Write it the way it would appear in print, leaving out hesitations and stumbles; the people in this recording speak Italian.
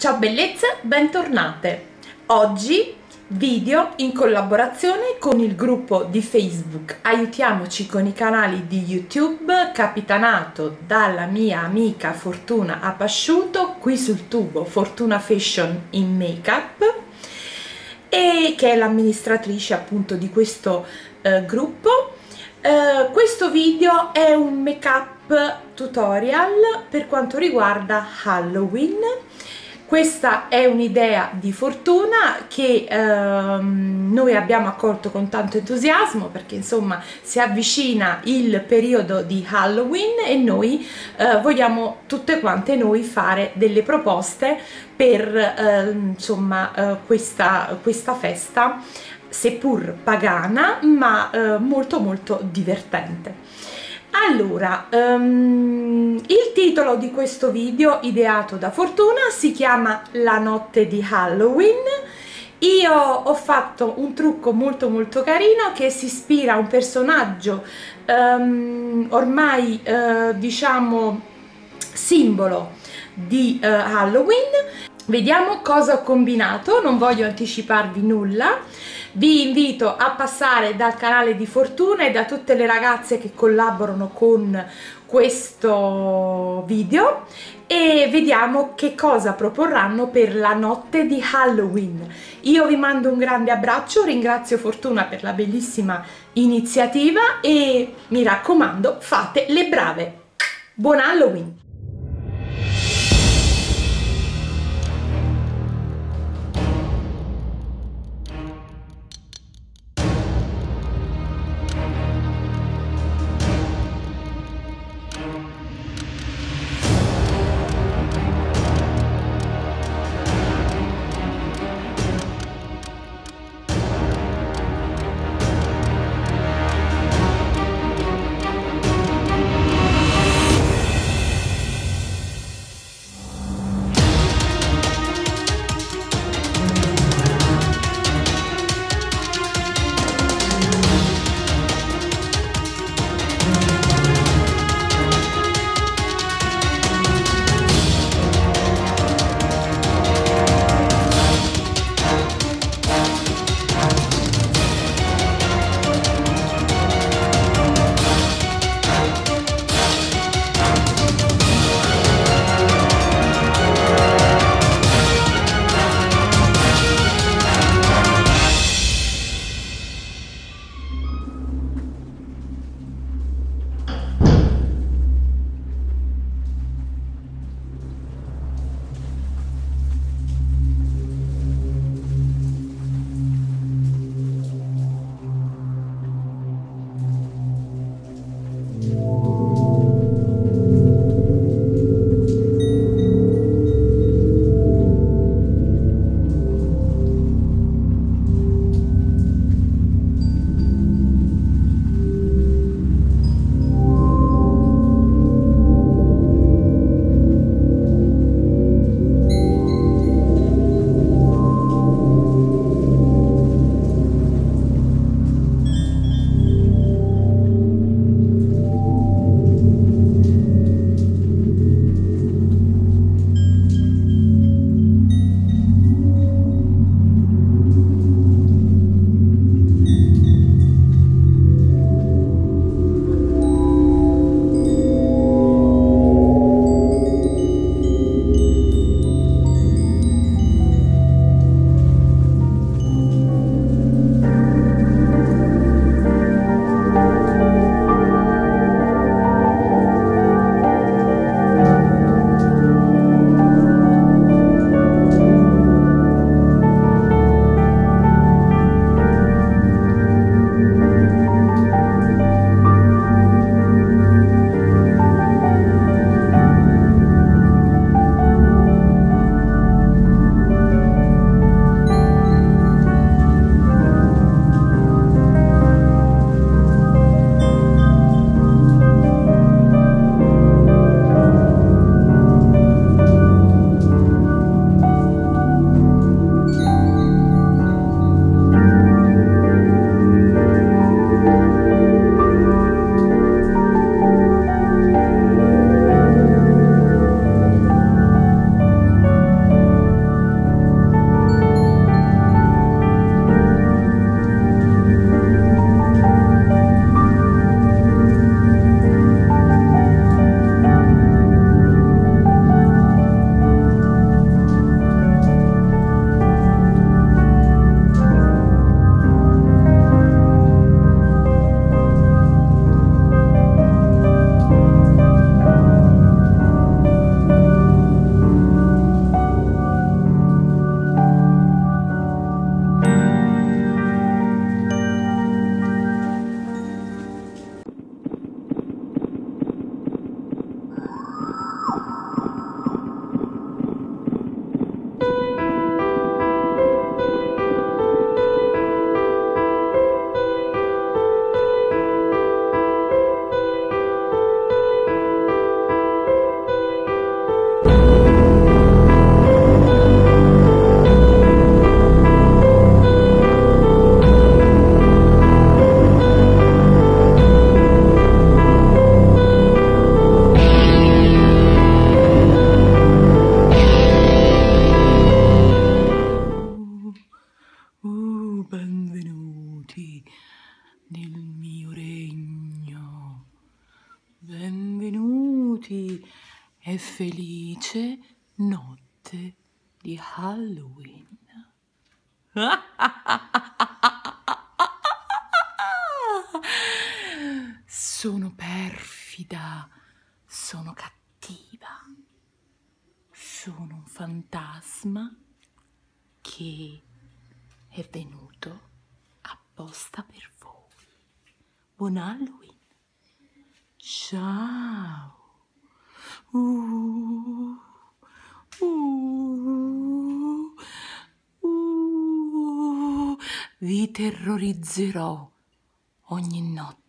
Ciao bellezze, bentornate! Oggi video in collaborazione con il gruppo di Facebook Aiutiamoci con i canali di YouTube, capitanato dalla mia amica Fortuna Apasciuto, qui sul tubo Fortuna Fashion in Makeup, e che è l'amministratrice appunto di questo gruppo. Questo video è un make-up tutorial per quanto riguarda Halloween. Questa è un'idea di Fortuna che noi abbiamo accolto con tanto entusiasmo, perché insomma si avvicina il periodo di Halloween e noi vogliamo tutte quante noi fare delle proposte per insomma questa festa, seppur pagana, ma molto divertente. Allora, il titolo di questo video ideato da Fortuna si chiama La notte di Halloween. Io ho fatto un trucco molto carino che si ispira a un personaggio ormai diciamo simbolo di Halloween. Vediamo cosa ho combinato, non voglio anticiparvi nulla. Vi invito a passare dal canale di Fortuna e da tutte le ragazze che collaborano con questo video e vediamo che cosa proporranno per la notte di Halloween. Io vi mando un grande abbraccio, ringrazio Fortuna per la bellissima iniziativa e mi raccomando, fate le brave. Buon Halloween! e felice notte di Halloween. Sono perfida, sono cattiva, sono un fantasma che è venuto apposta per voi. Buon Halloween! Ciao! Uh, uh, vi terrorizzerò ogni notte.